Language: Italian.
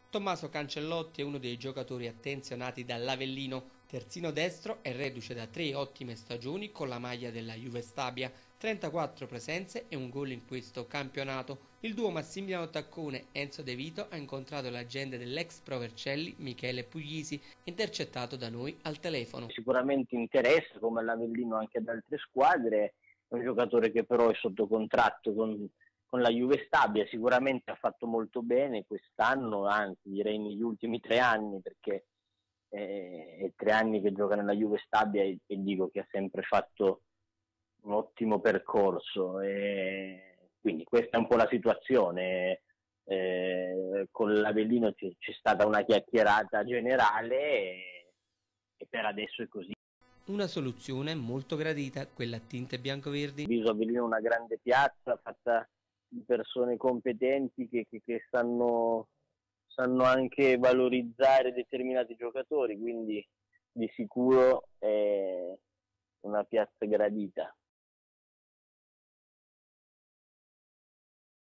Tommaso Cancellotti è uno dei giocatori attenzionati dall'Avellino, terzino destro e reduce da 3 ottime stagioni con la maglia della Juve Stabia, 34 presenze e un gol in questo campionato. Il duo Massimiliano Taccone-Enzo De Vito ha incontrato l'agente dell'ex Pro Vercelli, Michele Puglisi, intercettato da noi al telefono. Sicuramente interessa, come all'Avellino anche ad altre squadre, è un giocatore che però è sotto contratto con la Juve Stabia, sicuramente ha fatto molto bene quest'anno, anzi direi negli ultimi 3 anni, perché è 3 anni che gioca nella Juve Stabia e dico che ha sempre fatto un ottimo percorso. Quindi questa è un po' la situazione. Con l'Avellino c'è stata una chiacchierata generale e per adesso è così. Una soluzione molto gradita, quella a tinte biancoverdi. Viso Avellino è una grande piazza fatta di persone competenti che sanno anche valorizzare determinati giocatori, quindi di sicuro è una piazza gradita.